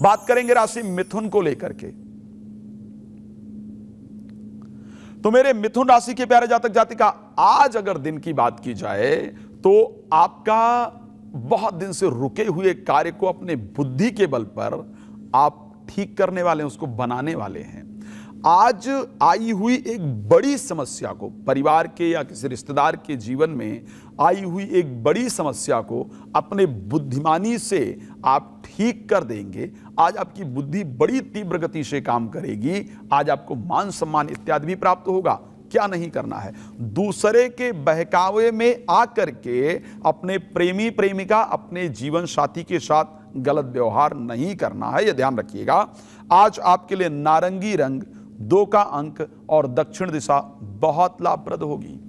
बात करेंगे राशि मिथुन को लेकर के। तो मेरे मिथुन राशि के प्यारे जातक जातिका, आज अगर दिन की बात की जाए तो आपका बहुत दिन से रुके हुए कार्य को अपने बुद्धि के बल पर आप ठीक करने वाले हैं, उसको बनाने वाले हैं। आज आई हुई एक बड़ी समस्या को, परिवार के या किसी रिश्तेदार के जीवन में आई हुई एक बड़ी समस्या को अपने बुद्धिमानी से आप ठीक कर देंगे। आज आपकी बुद्धि बड़ी तीव्र गति से काम करेगी। आज आपको मान सम्मान इत्यादि भी प्राप्त होगा। क्या नहीं करना है, दूसरे के बहकावे में आकर के अपने प्रेमी प्रेमिका, अपने जीवन साथी के साथ गलत व्यवहार नहीं करना है, यह ध्यान रखिएगा। आज आपके लिए नारंगी रंग, 2 का अंक और दक्षिण दिशा बहुत लाभप्रद होगी।